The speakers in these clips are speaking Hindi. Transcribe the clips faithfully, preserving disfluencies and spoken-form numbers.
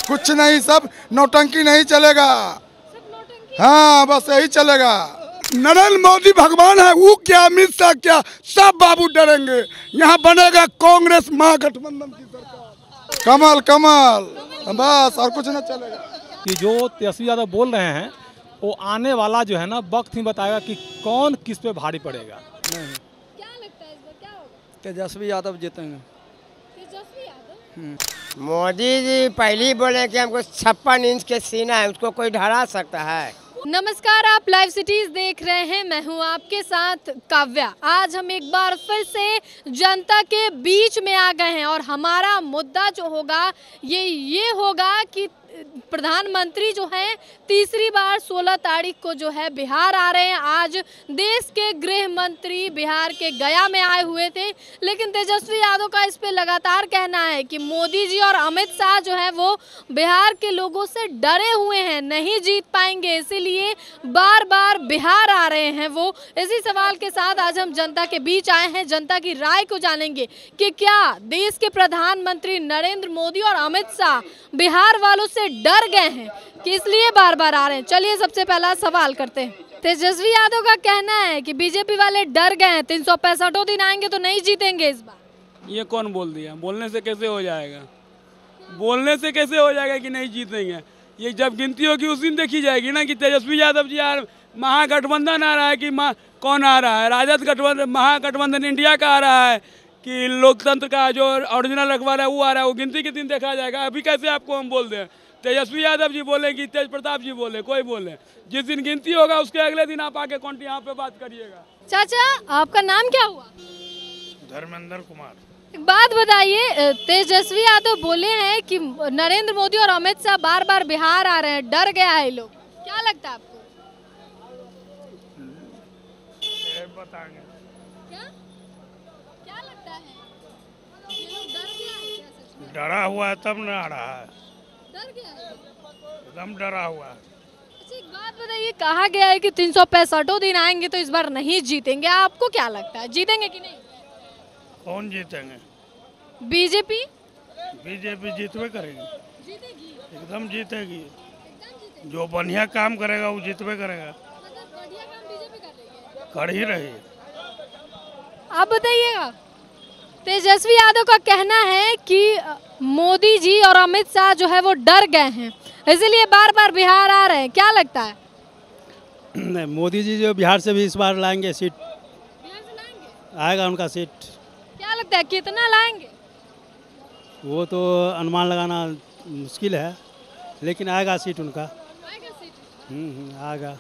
कुछ नहीं, सब नौटंकी नहीं चलेगा। हाँ बस यही चलेगा। नरेंद्र मोदी भगवान है, वो क्या अमित शाह क्या, सब बाबू डरेंगे। यहाँ बनेगा कांग्रेस महागठबंधन की सरकार, कमल कमल, बस और कुछ न चलेगा। कि जो तेजस्वी यादव बोल रहे हैं वो आने वाला जो है ना वक्त ही बताएगा कि कौन किस पे भारी पड़ेगा। नहीं, क्या लगता है इस बार क्या होगा? तेजस्वी यादव जीतेंगे। तेजस्वी यादव? मोदी जी पहले ही बोले कि हमको छप्पन इंच के सीना है, उसको कोई ढरा सकता है? नमस्कार, आप लाइव सिटीज देख रहे हैं, मैं हूं आपके साथ काव्या। आज हम एक बार फिर से जनता के बीच में आ गए हैं और हमारा मुद्दा जो होगा ये ये होगा कि प्रधानमंत्री जो हैं तीसरी बार सोलह तारीख को जो है बिहार आ रहे हैं। आज देश के गृह मंत्री बिहार के गया में आए हुए थे, लेकिन तेजस्वी यादव का इस पे लगातार कहना है कि मोदी जी और अमित शाह जो है वो बिहार के लोगों से डरे हुए हैं, नहीं जीत पाएंगे, इसीलिए बार बार बिहार आ रहे हैं वो। इसी सवाल के साथ आज हम जनता के बीच आए हैं, जनता की राय को जानेंगे कि क्या देश के प्रधानमंत्री नरेंद्र मोदी और अमित शाह बिहार वालों से डर गए हैं कि इसलिए बार बार आ रहे हैं। चलिए सबसे पहला सवाल करते हैं। तेजस्वी यादव का कहना है कि बीजेपी वाले डर गए हैं, तीन सौ पैंसठों दिन आएंगे तो नहीं जीतेंगे इस बार। ये कौन बोल दिया? बोलने से कैसे हो जाएगा? बोलने से कैसे हो जाएगा कि नहीं जीतेंगे? ये जब गिनती होगी उस दिन देखी जाएगी ना कि तेजस्वी यादव जी यार महागठबंधन आ रहा है कि मा, कौन आ रहा है, राजद गठबंधन, महागठबंधन इंडिया का आ रहा है कि लोकतंत्र का जो ओरिजिनल अखबार है वो आ रहा है। वो गिनती के दिन देखा जाएगा। अभी कैसे आपको हम बोल दें? तेजस्वी यादव जी बोले कि तेज प्रताप जी बोले, कोई बोले, जिस दिन गिनती होगा उसके अगले दिन आप आके कौन यहाँ पे बात करिएगा। चाचा आपका नाम क्या हुआ? धर्मेंद्र कुमार। एक बात बताइए, तेजस्वी यादव बोले हैं कि नरेंद्र मोदी और अमित शाह बार बार बिहार आ रहे हैं, डर गया है लोग, क्या लगता है आपको? बताएंगे क्या क्या लगता है? ये लोग डर गया है क्या सच में? डरा हुआ है तब ना आ रहा है, डर गया है एकदम डरा हुआ है। अच्छा एक बात बताइए, कहा गया है कि तीन सौ पैंसठों दिन आएंगे तो इस बार नहीं जीतेंगे, आपको क्या लगता है जीतेंगे कि नहीं? कौन जीतेंगे? बीजेपी बीजेपी जीतवे करेगी, जीतेगी, एकदम जीतेगी। एकदम जीतेगी। जो बढ़िया काम करेगा वो जीतवे करेगा, मतलब बढ़िया काम बीजेपी कर रही है, कर ही रही है। आप बताइएगा। तेजस्वी यादव का कहना है कि मोदी जी और अमित शाह जो है वो डर गए हैं, इसीलिए बार बार बिहार आ रहे हैं, क्या लगता है? नहीं, मोदी जी जो बिहार से भी इस बार लाएंगे सीट, बिहार से लाएंगे, आएगा उनका सीट। क्या लगता है कितना लाएंगे? वो तो अनुमान लगाना मुश्किल है, लेकिन आएगा सीट उनका। आएगा सीट? हम्म आएगा।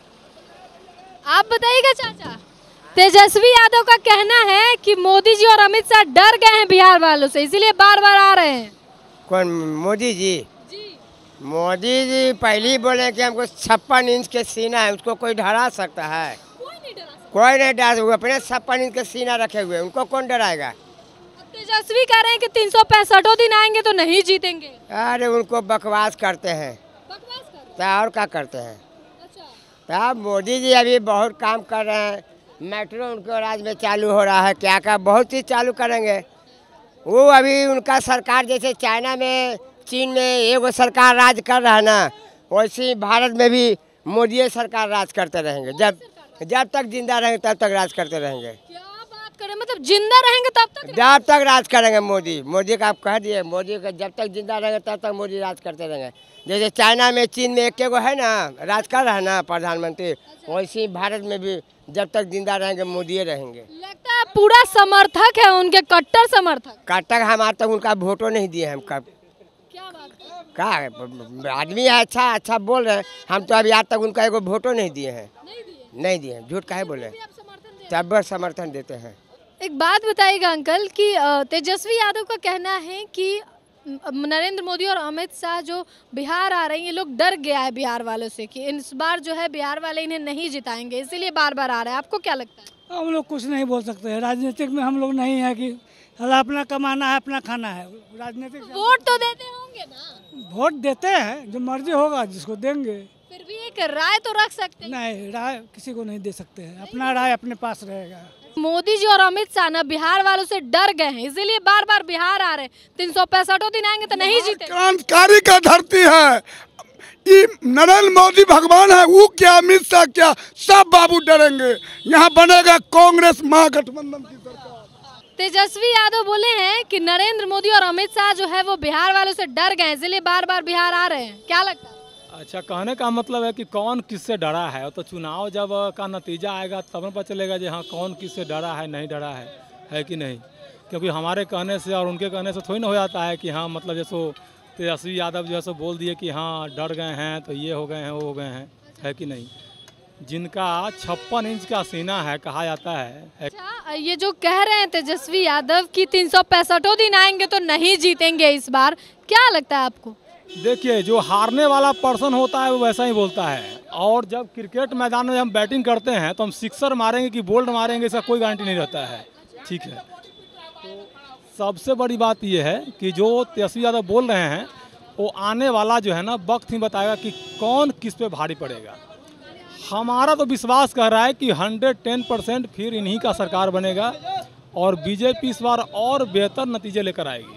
आप बताइएगा चाचा। तेजस्वी यादव का कहना है कि मोदी जी और अमित शाह डर गए हैं बिहार वालों से, इसीलिए बार बार आ रहे हैं। कौन? मोदी जी? जी। मोदी जी पहले ही बोले कि हमको छप्पन इंच के सीना है, उसको कोई ढरा सकता है? कोई नहीं डरा सकता। कोई नहीं डरा, वो अपने छप्पन इंच के सीना रखे हुए, उनको कौन डराएगा? तेजस्वी कह रहे हैं कि तीन सौ पैंसठों दिन आएंगे तो नहीं जीतेंगे। अरे उनको बकवास करते हैं, बकवास कर रहे हैं। तो और क्या करते हैं? अच्छा। तो मोदी जी अभी बहुत काम कर रहे हैं, मेट्रो उनके राज में चालू हो रहा है, क्या क्या बहुत चीज़ चालू करेंगे वो। अभी उनका सरकार जैसे चाइना में, चीन में एगो सरकार राज कर रहा है ना, वैसे भारत में भी मोदी सरकार राज करते रहेंगे। जब जब तक जिंदा रहेंगे तब तक राज करते रहेंगे। क्या बात करें, मतलब जिंदा रहेंगे तब तक? जब तक राज करेंगे मोदी। मोदी का आप कह दिए, मोदी का जब तक जिंदा रहेंगे तब तक मोदी राज करते रहेंगे। जैसे चाइना में, चीन में एक एगो है ना राज कर रहा है ना प्रधानमंत्री, वैसे ही भारत में भी जब तक जिंदा रहेंगे मोदी रहेंगे। लगता है पूरा समर्थक है उनके, कट्टर समर्थक। कट्टर हम आज तक उनका वोटो नहीं दिए हम। कब? क्या बात? क्या आदमी है, अच्छा अच्छा बोल रहे हैं, हम तो अभी आज तक उनका एगो वोटो नहीं दिए हैं। नहीं दिए? नहीं दिए, झूठ काहे बोले? तब समर्थन देते हैं। एक बात बताइएगा अंकल कि तेजस्वी यादव का कहना है कि नरेंद्र मोदी और अमित शाह जो बिहार आ रहे हैं, ये लोग डर गया है बिहार वालों से कि इस बार जो है बिहार वाले इन्हें नहीं जिताएंगे, इसीलिए बार बार आ रहे हैं, आपको क्या लगता है? हम लोग कुछ नहीं बोल सकते हैं, राजनीतिक में हम लोग नहीं है कि अपना कमाना है, अपना खाना है। राजनीतिक वोट तो देते होंगे ना? वोट देते हैं, जो मर्जी होगा जिसको देंगे। फिर भी एक राय तो रख सकते हैं। नहीं, राय किसी को नहीं दे सकते हैं, अपना राय अपने पास रहेगा। मोदी जी और अमित शाह ना बिहार वालों से डर गए हैं, इसीलिए बार बार बिहार आ रहे हैं। तीन सौ पैंसठों दिन आएंगे तो नहीं जीते। क्रांतिकारी का धरती है, ये नरेंद्र मोदी भगवान है, वो क्या अमित शाह क्या, सब बाबू डरेंगे। यहाँ बनेगा कांग्रेस महागठबंधन की सरकार। तेजस्वी यादव बोले हैं कि नरेंद्र मोदी और अमित शाह जो है वो बिहार वालों से डर गए, इसलिए बार बार बिहार आ रहे हैं। क्या लगता है? अच्छा, कहने का मतलब है कि कौन किससे डरा है, तो चुनाव जब का नतीजा आएगा तब पता चलेगा कि हाँ कौन किससे डरा है, नहीं डरा है, है कि नहीं। क्योंकि हमारे कहने से और उनके कहने से थोड़ी ना हो जाता है कि हाँ मतलब जैसो तेजस्वी यादव जो है सो बोल दिए कि हाँ डर गए हैं तो ये हो गए हैं वो हो गए हैं, है कि नहीं। जिनका छप्पन इंच का सीना है कहा जाता है, है। अच्छा, ये जो कह रहे हैं तेजस्वी यादव कि तीन सौ पैंसठों दिन आएंगे तो नहीं जीतेंगे इस बार, क्या लगता है आपको? देखिए, जो हारने वाला पर्सन होता है वो वैसा ही बोलता है, और जब क्रिकेट मैदान में हम बैटिंग करते हैं तो हम सिक्सर मारेंगे कि बोल्ड मारेंगे इसका कोई गारंटी नहीं रहता है, ठीक है। तो सबसे बड़ी बात यह है कि जो तेजस्वी यादव बोल रहे हैं वो आने वाला जो है ना वक्त ही बताएगा कि कौन किस पे भारी पड़ेगा। हमारा तो विश्वास कर रहा है कि हंड्रेड टेन परसेंट फिर इन्हीं का सरकार बनेगा और बीजेपी इस बार और बेहतर नतीजे लेकर आएगी।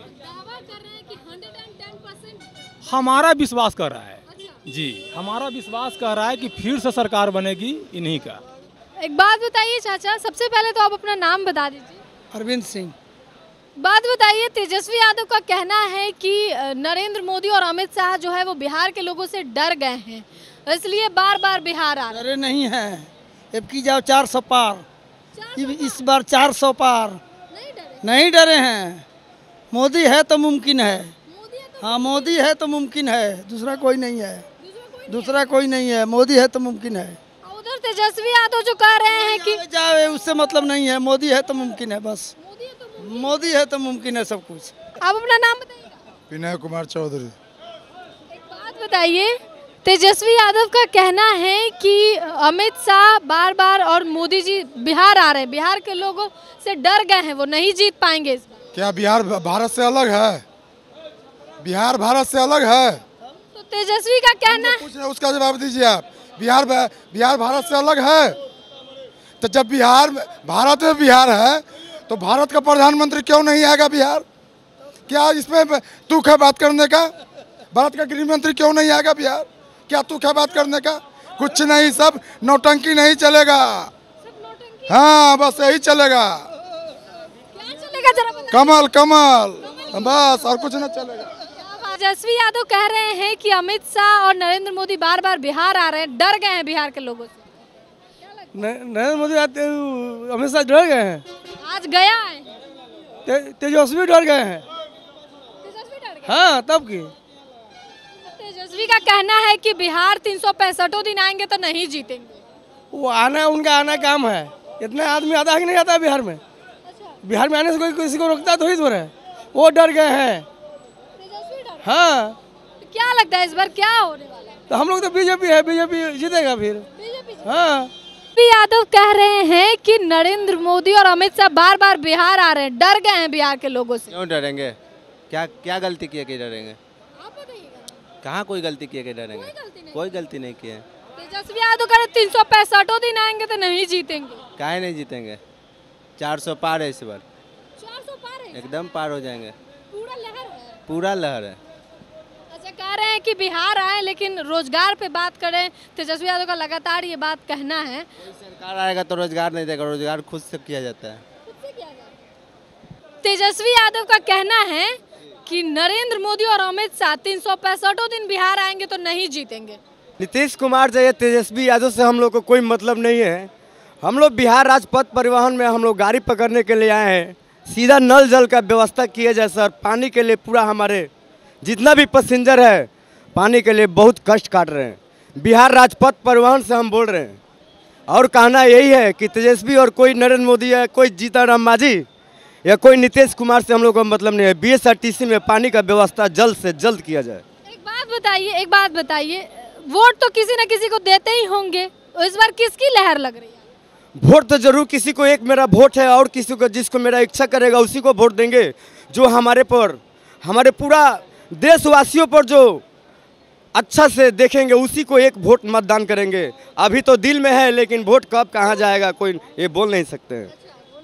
हमारा विश्वास कर रहा है जी, हमारा विश्वास कर रहा है कि फिर से सरकार बनेगी इन्हीं का। एक बात बताइए चाचा, सबसे पहले तो आप अपना नाम बता दीजिए। अरविंद सिंह। बात बताइए, तेजस्वी यादव का कहना है कि नरेंद्र मोदी और अमित शाह जो है वो बिहार के लोगों से डर गए हैं, इसलिए बार बार बिहार आ रहे हैं। डरे नहीं है, अब की जाओ चार सौ पार, इस बार चार सौ पार नहीं डरे, नहीं डरे हैं। मोदी है तो मुमकिन है, हाँ मोदी है तो मुमकिन है, दूसरा कोई नहीं है, दूसरा कोई नहीं है, मोदी है तो मुमकिन है। उधर तेजस्वी यादव जो कह रहे हैं कि जाए उससे मतलब नहीं है, मोदी है तो मुमकिन है, बस मोदी है तो मुमकिन है सब कुछ। आप अपना नाम बताइएगा। विनय कुमार चौधरी। एक बात बताइए, तेजस्वी यादव का कहना है कि अमित शाह बार बार और मोदी जी बिहार आ रहे हैं, बिहार के लोगों से डर गए हैं, वो नहीं जीत पाएंगे इस बार। क्या बिहार भारत से अलग है? बिहार भारत से अलग है तो तेजस्वी का कहना है, कुछ नहीं, उसका जवाब दीजिए आप। बिहार बिहार भारत से अलग है, तो जब बिहार भारत में बिहार है तो भारत का प्रधानमंत्री क्यों नहीं आएगा बिहार? क्या इसमें तुक है बात करने का? भारत का गृह मंत्री क्यों नहीं आएगा बिहार? क्या तुक है बात करने का? कुछ नहीं, सब नौटंकी नहीं चलेगा। हाँ बस यही चलेगा, क्या चलेगा जरा बताइए। कमल कमल बस, और कुछ नहीं चलेगा। तेजस्वी यादव कह रहे हैं कि अमित शाह और नरेंद्र मोदी बार बार बिहार आ रहे हैं, डर गए हैं बिहार के लोगों से। नरेंद्र मोदी आते अमित शाह डर गए हैं, आज गया है ते, तेजस्वी डर गए हैं। तेजस्वी डर गए। हाँ तब की तेजस्वी का कहना है कि बिहार तीन सौ पैंसठों दिन आएंगे तो नहीं जीतेंगे। वो आना उनका आना काम है, इतने आदमी आता है कि नहीं आता बिहार में। बिहार में आने से कोई किसी को रोकता थोड़ी तो है, वो डर गए हैं। हाँ तो क्या लगता है इस बार क्या होने वाला है? तो हम लोग तो बीजेपी है, बीजेपी जीतेगा फिर। बीजेपी हाँ यादव कह रहे हैं कि नरेंद्र मोदी और अमित शाह बार बार बिहार आ रहे हैं, डर गए हैं बिहार के लोगों से। क्यों डरेंगे? क्या क्या गलती किए कि डरेंगे? आप बताइएगा। कहाँ कोई गलती किए कि डरेंगे? कोई गलती नहीं। कोई गलती नहीं की है। तेजस्वी यादव कह रहे तीन सौ पैंसठों दिन आएंगे तो नहीं जीतेंगे। काहे नहीं जीतेंगे? चार सौ पार है इस बार, चार सौ पार है, एकदम पार हो जाएंगे, पूरा लहर है, पूरा लहर है। अच्छा, कह रहे हैं कि बिहार आए लेकिन रोजगार पे बात करें। तेजस्वी यादव का लगातार ये बात कहना है। कोई सरकार आएगा तो रोजगार नहीं देगा, रोजगार खुद से किया जाता है। खुद से किया जाता है। तेजस्वी यादव का कहना है कि नरेंद्र मोदी और अमित शाह तीन सौ पैंसठों दिन बिहार आएंगे तो नहीं जीतेंगे। नीतीश कुमार से या तेजस्वी यादव से हम लोग को कोई मतलब नहीं है। हम लोग बिहार राजपथ परिवहन में हम लोग गाड़ी पकड़ने के लिए आए हैं, सीधा नल जल का व्यवस्था किया जाए सर। पानी के लिए पूरा हमारे जितना भी पैसेंजर है पानी के लिए बहुत कष्ट काट रहे हैं। बिहार राजपथ परिवहन से हम बोल रहे हैं, और कहना यही है कि तेजस्वी और कोई नरेंद्र मोदी या कोई जीतन मांझी या कोई नीतीश कुमार से हम लोग को मतलब नहीं है। B S R T C में पानी का व्यवस्था जल्द से जल्द किया जाए। एक बात बताइए, एक बात बताइए, वोट तो किसी न किसी को देते ही होंगे, इस बार किसकी लहर लग रही है? वोट तो जरूर किसी को, एक मेरा वोट है और किसी को जिसको मेरा इच्छा करेगा उसी को वोट देंगे, जो हमारे पर हमारे पूरा देशवासियों पर जो अच्छा से देखेंगे उसी को एक वोट मतदान करेंगे। अभी तो दिल में है लेकिन वोट कब कहाँ जाएगा कोई ये बोल नहीं सकते हैं।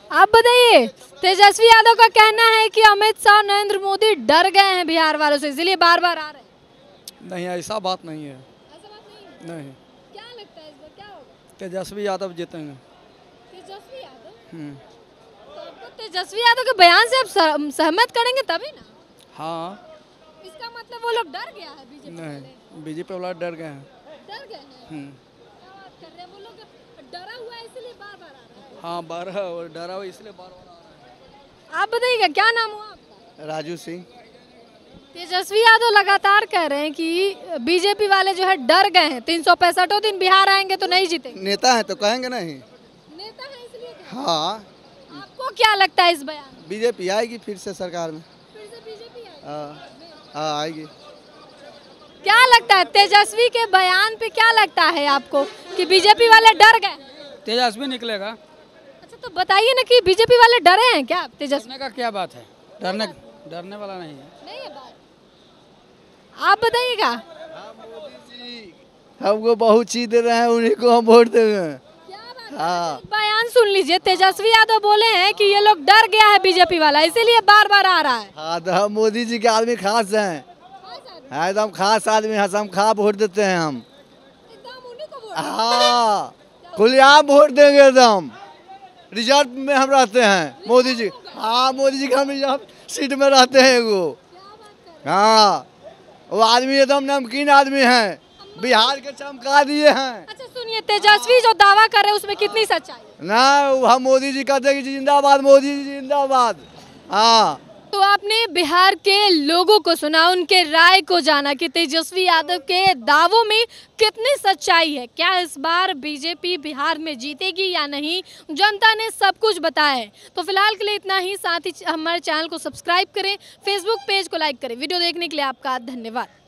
आप बताइए, तेजस्वी यादव का कहना है कि अमित शाह नरेंद्र मोदी डर गए हैं बिहार वालों से, इसलिए बार बार आ रहे हैं। नहीं, ऐसा बात नहीं है। ऐसा बात नहीं है? नहीं, क्या लगता है इस बार क्या होगा? तेजस्वी यादव जीतेंगे। तेजस्वी यादव? हम्म, तो आपको तेजस्वी यादव के बयान से आप सह- सहमत करेंगे तभी ना? हाँ। इसका मतलब वो लोग डर गया है बीजेपी वाले? नहीं, बीजेपी वाला डर गए हैं। डर गए हैं? हम्म, क्या बात कर रहे हैं? वो लोग डरा हुआ है इसलिए बार बार आ रहा है। हाँ, बारह और डरा हुआ इसलिए बार बार आ रहा आप बताइएगा, क्या नाम हुआ आपका? है राजू सिंह। तेजस्वी यादव लगातार कह रहे हैं कि बीजेपी वाले जो है डर गए हैं, तीन सौ पैंसठों दिन बिहार आएंगे तो नहीं जीतेंगे। नेता है तो कहेंगे नहीं। नेता है इसलिए कह रहे हैं। हाँ, आपको क्या लगता है इस बयान में? बीजेपी आएगी फिर से सरकार में। फिर से बीजेपी आएगी? हाँ हाँ, आएगी। क्या लगता है तेजस्वी के बयान पे, क्या लगता है आपको कि बीजेपी वाले डर गए? तेजस्वी निकलेगा। अच्छा, तो बताइए ना कि बीजेपी वाले डरे हैं क्या? तेजस्वी डरने का क्या बात है? डरने डरने वाला नहीं है। नहीं है बात। आप बताइएगा। हमको बहुत चीज दे रहे हैं, उन्हीं को हम वोट देंगे। क्या बात है? हाँ, बयान सुन लीजिए, तेजस्वी यादव बोले हैं कि ये लोग डर गया है बीजेपी वाला, इसीलिए बार बार आ रहा है। हाँ, तो हम मोदी जी के आदमी खास हैं। हाँ, एकदम खास आदमी है, हम खा वोट देते हैं हम। एकदम उन्हीं को वोट। हाँ, खुलेआम वोट देंगे एकदम। रिजर्व में हम रहते हैं मोदी जी। हाँ, मोदी जी के हम रिजर्व सीट में रहते हैं वो। हाँ, वो आदमी एकदम नमकीन आदमी है, बिहार के चमका दिए हैं। अच्छा सुनिए, तेजस्वी जो दावा कर रहे हैं उसमें कितनी सच्चाई है? ना, वो हम मोदी जी कहते हैं कि जिंदाबाद मोदी जी जिंदाबाद। हाँ, तो आपने बिहार के लोगों को सुना, उनके राय को जाना कि तेजस्वी यादव के दावों में कितनी सच्चाई है। क्या इस बार बीजेपी बिहार में जीतेगी या नहीं, जनता ने सब कुछ बताया है। तो फिलहाल के लिए इतना ही, साथ ही हमारे चैनल को सब्सक्राइब करें, फेसबुक पेज को लाइक करें। वीडियो देखने के लिए आपका धन्यवाद।